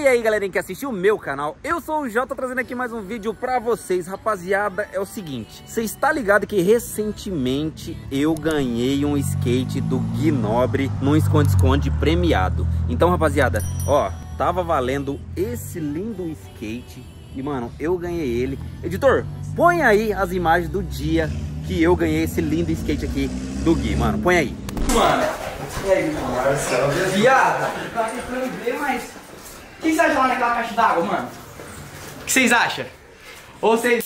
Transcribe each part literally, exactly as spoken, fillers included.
E aí galerinha que assiste o meu canal, eu sou o Jota trazendo aqui mais um vídeo pra vocês. Rapaziada, é o seguinte, você está ligado que recentemente eu ganhei um skate do Gui Nobre num esconde-esconde premiado. Então rapaziada, ó, tava valendo esse lindo skate e mano, eu ganhei ele. Editor, põe aí as imagens do dia que eu ganhei esse lindo skate aqui do Gui, mano, põe aí. Mano, e aí, Marcelo, viada, tá tentando ver, mas... O que vocês acham lá naquela caixa d'água, mano? O que vocês acham? Ou vocês...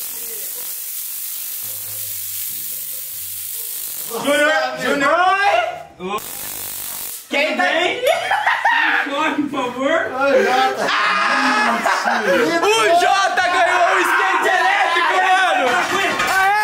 Júnior! Júnior! Quem tá aí? Corre, por favor! Ah! O Jota ganhou o skate elétrico, mano!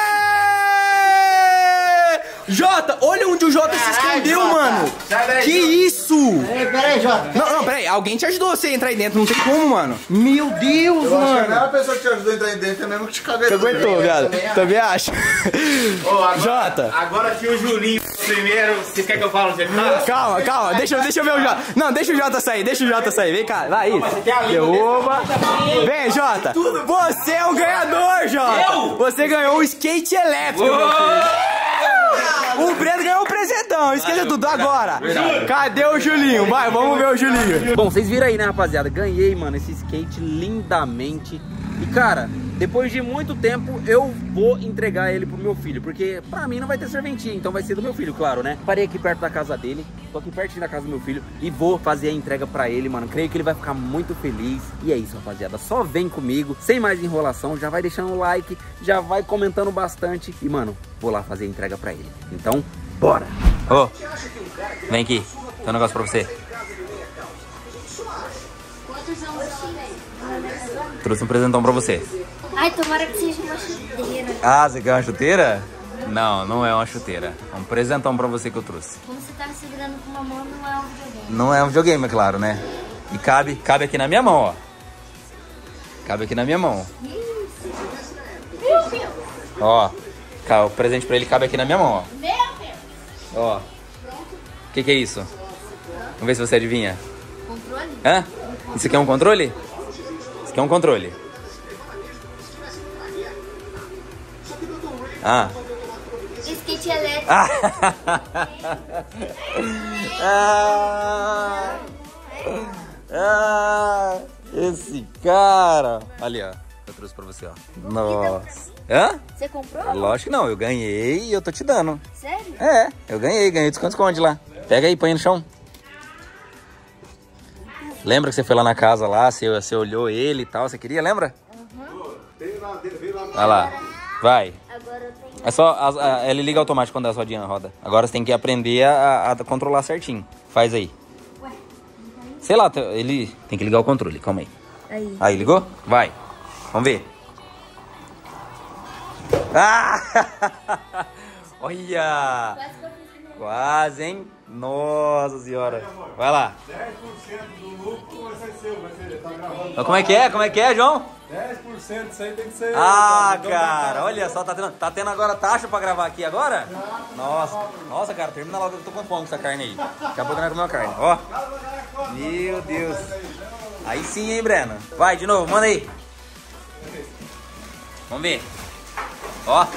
Jota, olha onde o Jota se escondeu, Jota. Mano. Daí, que Jota. Isso? É, peraí, Jota. Não, não, peraí. Alguém te ajudou você a entrar aí dentro. Não tem como, mano. Meu Deus, eu mano. Acho que a pessoa que te ajudou a entrar aí dentro é mesmo que te caguetou. Te aguentou, viado. Também acho. Oh, agora, Jota. Agora que o Julinho primeiro, vocês querem que eu fale onde ele tá? Calma, calma. Deixa, deixa eu ver o Jota. Não, deixa o Jota sair. Deixa o Jota sair. Vem cá. Vai, isso. Oba. Vem, Jota. Você é o ganhador, Jota. Eu? Você ganhou o skate elétrico, meu filho. O Breno ganhou um presentão, esqueça tudo agora. Verdade. Cadê o Julinho? Vai, vamos ver o Julinho. Bom, vocês viram aí, né, rapaziada? Ganhei, mano, esse skate lindamente. E, cara, depois de muito tempo, eu vou entregar ele pro meu filho. Porque pra mim não vai ter serventia, então vai ser do meu filho, claro, né? Parei aqui perto da casa dele, tô aqui pertinho da casa do meu filho e vou fazer a entrega pra ele, mano. Creio que ele vai ficar muito feliz. E é isso, rapaziada, só vem comigo, sem mais enrolação. Já vai deixando o like, já vai comentando bastante. E, mano, vou lá fazer a entrega pra ele. Então, bora! Ô, oh, vem aqui, tem um negócio pra você. Trouxe um presentão pra você. Ai, tomara que seja uma chuteira. Ah, você quer uma chuteira? Não, não é uma chuteira. É um presentão pra você que eu trouxe. Como você tá segurando com uma mão, não é um videogame. Não é um videogame, é claro, né? E cabe, cabe aqui na minha mão, ó. Cabe aqui na minha mão. Isso. Meu Deus. Ó, o presente pra ele cabe aqui na minha mão, ó. Meu Deus. Ó. O que que é isso? Vamos ver se você adivinha. Controle? Hã? Isso aqui é um controle? Isso aqui é um controle. Ah. Skate elétrico. Ah. Ah. Ah. Esse cara. Ali, ó. Eu trouxe pra você, ó. Nossa. Hã? Você comprou? Lógico que não. Eu ganhei e eu tô te dando. Sério? É, eu ganhei. Ganhei de esconde lá. Pega aí, põe no chão. Lembra que você foi lá na casa lá, você, você olhou ele e tal, você queria, lembra? Uhum. Vai lá, vai. Agora eu tenho... É só, a, a, ele liga automático quando a rodinha roda. Agora você tem que aprender a, a controlar certinho. Faz aí. Ué, sei lá, ele tem que ligar o controle, calma aí. Aí. Aí, ligou? Vai, vamos ver. Ah! Olha! Quase que eu fiz de novo. Quase, hein? Nossa senhora. Vai lá. dez por cento do lucro vai ser seu, vai ser, tá gravando. Como é que é? Como é que é, João? dez por cento, isso aí tem que ser... Ah, cara, olha só, tá tendo, tá tendo agora taxa pra gravar aqui agora? Nossa, nossa, cara, termina logo, eu tô com fome com essa carne aí. Daqui a pouco nós comemos a carne, ó. Meu Deus. Aí sim, hein, Breno? Vai, de novo, manda aí. Vamos ver. Ó.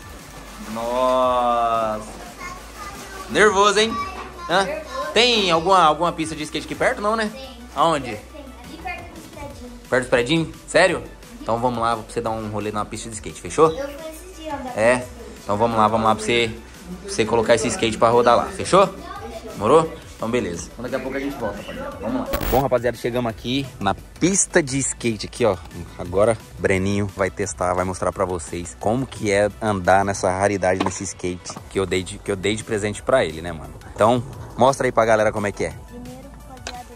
Nossa. Nervoso, hein? Hã? Tem alguma, alguma pista de skate aqui perto, não, né? Tem. Aonde? Tem, ali perto dos prédios. Perto dos prédios? Sério? Então vamos lá, pra você dar um rolê na pista de skate, fechou? Eu fui esses dias andar. É? Então vamos lá, vamos lá pra você, pra você colocar esse skate pra rodar lá, fechou? Demorou? Então beleza. Então daqui a pouco a gente volta, rapaziada. Vamos lá. Bom, rapaziada, chegamos aqui na pista de skate aqui, ó. Agora o Breninho vai testar, vai mostrar pra vocês como que é andar nessa raridade nesse skate que eu dei de, que eu dei de presente pra ele, né, mano? Então, mostra aí pra galera como é que é. Primeiro, rapaziada,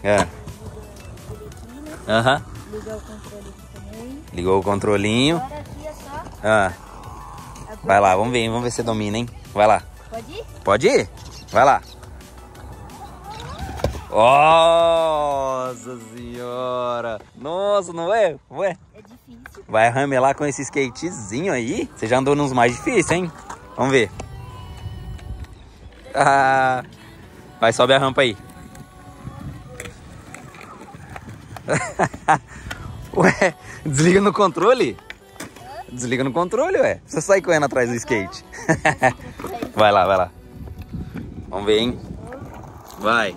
É. Aham. ligar o controle aqui também. Ligou o controlinho. Agora aqui é só... Ah. Vai lá, vamos ver, vamos ver se você domina, hein? Vai lá. Pode ir? Pode ir? Vai lá. Nossa senhora. Nossa, não é? Ué? É difícil. Vai ramelar com esse skatezinho aí? Você já andou nos mais difíceis, hein? Vamos ver. Ah, vai, sobe a rampa aí. Ué, desliga no controle? Desliga no controle, ué. Você sai correndo atrás do skate. Vai lá, vai lá. Vamos ver, hein? Vai.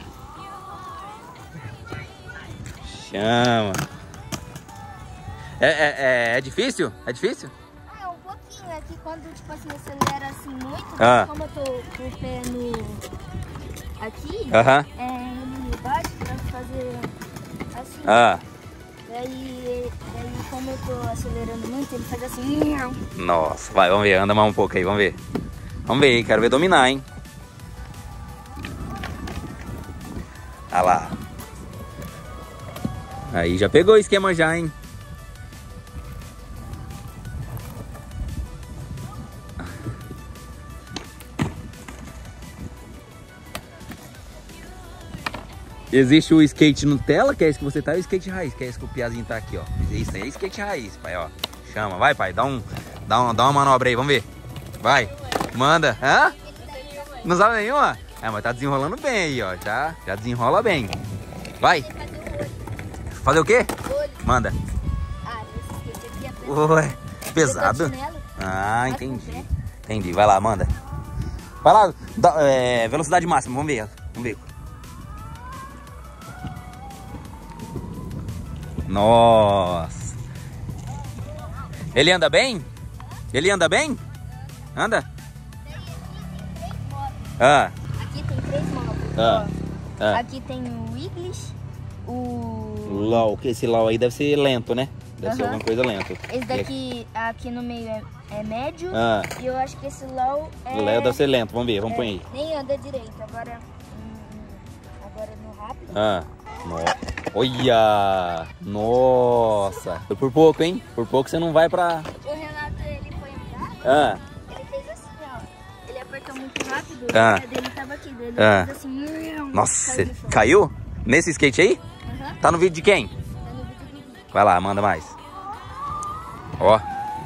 Chama. É, é, é, é difícil? É difícil? Ah, um pouquinho. É que quando, tipo assim, acelera assim muito, Ah. como eu tô com o pé no... aqui, Aham. é no baixo pra fazer assim. Ah. Daí, daí, como eu tô acelerando muito, ele faz assim... Nossa, vai, vamos ver. Anda mais um pouco aí, vamos ver. Vamos ver, hein? Quero ver dominar, hein? Ah lá. Aí já pegou o esquema já, hein? Existe o skate Nutella, que é esse que você tá, e o skate raiz, que é esse que o Piazinho tá aqui, ó. Isso aí é skate raiz, pai, ó. Chama, vai, pai, dá, um, dá, um, dá uma manobra aí, vamos ver. Vai, manda. Hã? Não sabe nenhuma? É, mas tá desenrolando bem aí, ó. Já, já desenrola bem. Vai. Fazer o quê? Manda. Ah, esse skate aqui é pesado. Ué, pesado? Ah, entendi. Entendi, vai lá, manda. Vai lá, dá, é, velocidade máxima, vamos ver. Vamos ver. Nossa. Ele anda bem? Ele anda bem? Anda? Ah. Aqui tem três motos. Ah. Ah. Aqui tem o English, o... LOL, que esse LOL aí deve ser lento, né? Deve Uhum. ser alguma coisa lenta. Esse daqui, aqui no meio é, é médio. Ah. E eu acho que esse LOL é... O Léo deve ser lento, vamos ver, vamos é, pôr aí. nem anda direito, agora... Hum, agora no rápido. Ah. Nossa. Olha! Nossa! Foi por pouco, hein? Por pouco você não vai pra... O Renato, ele foi andar, Ah. ele fez assim, ó. Ele apertou muito rápido, Ah. o pé dele tava aqui, ele Ah. fez assim... Nossa, caiu você no chão. caiu? Nesse skate aí? Aham. Tá no vídeo de quem? Tá no vídeo do vídeo. Vai lá, manda mais. Ó.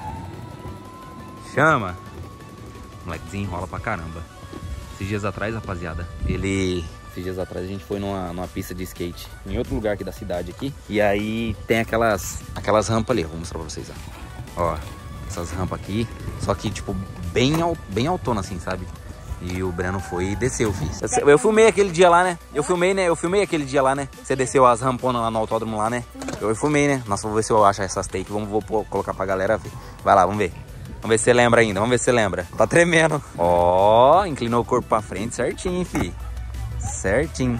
Chama. O moleque desenrola pra caramba. Esses dias atrás, rapaziada, ele... Esses dias atrás a gente foi numa, numa pista de skate em outro lugar aqui da cidade aqui. E aí tem aquelas, aquelas rampas ali. Vou mostrar pra vocês, ó. Ó, essas rampas aqui. Só que, tipo, bem, al, bem autona assim, sabe? E o Breno foi e desceu, fiz. Eu, eu filmei aquele dia lá, né? Eu filmei, né? Eu filmei aquele dia lá, né? Você desceu as ramponas lá no autódromo lá, né? Eu filmei, né? Nossa, vou ver se eu acho essas takes. Vamos, vou pô, colocar pra galera ver. Vai lá, vamos ver. Vamos ver se você lembra ainda. Vamos ver se você lembra. Tá tremendo. Ó, inclinou o corpo pra frente certinho, fi. Certinho.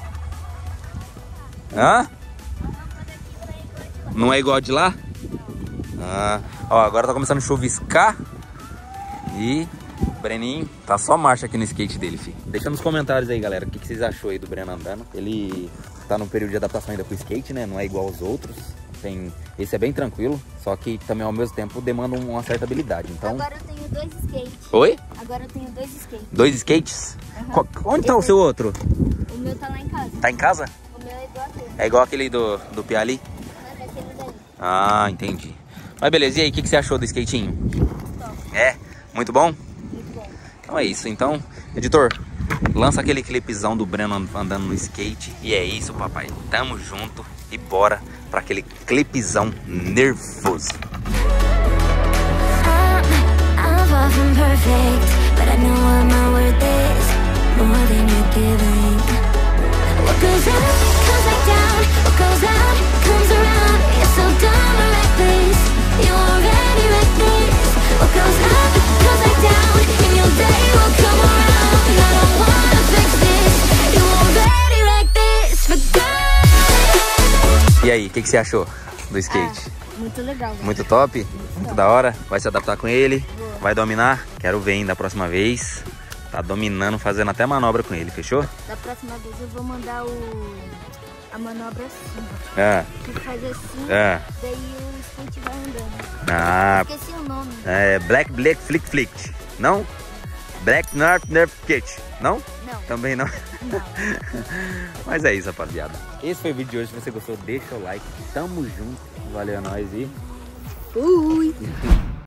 Hã? Não é igual de lá? Ah. Ó, agora tá começando a chuviscar. E... o Breninho tá só marcha aqui no skate dele, filho. Deixa nos comentários aí, galera, o que, que vocês achou aí do Breno andando. Ele tá num período de adaptação ainda pro skate, né? Não é igual aos outros. Tem... Esse é bem tranquilo, só que também ao mesmo tempo demanda uma certa habilidade. Então... Agora eu tenho dois skates. Oi? Agora eu tenho dois skates. Dois skates? Uhum. Qual... Onde tá o seu outro? O meu tá lá em casa. Tá em casa? O meu é igual aquele. É igual aquele do, do Pia ali? Não, é aquele daí. Ah, entendi. Mas beleza, e aí, o que, que você achou do skatinho? Top. É? Muito bom? Muito bom. Então é isso. Então, editor, lança aquele clipezão do Breno andando no skate. E é isso, papai. Tamo junto e bora pra aquele clipezão nervoso. I'm far from perfect, but I know what my worth is, more than you're giving. What goes up, comes back down. What goes out, comes around. You're so dumb and reckless. You already reckless. What goes up, comes back down. And your day will come around. And I don't wanna fix this. You already wrecked this. Forget. E aí, o que, que você achou do skate? Ah, muito legal, velho. Muito top? Muito da hora? Vai se adaptar com ele? Vai dominar? Quero ver, hein, da próxima vez. Tá dominando, fazendo até manobra com ele, fechou? Da próxima vez eu vou mandar o... a manobra assim, ó. Ah, Que faz assim, ah, daí o skate vai andando. ah, Esqueci o nome. é Black Black Flick Flick, não? Black Nerf Nerf Kit, não? Não. Também não. Não. Mas é isso, rapaziada. Esse foi o vídeo de hoje. Se você gostou, deixa o like. Tamo junto. Valeu, é nóis e... Fui.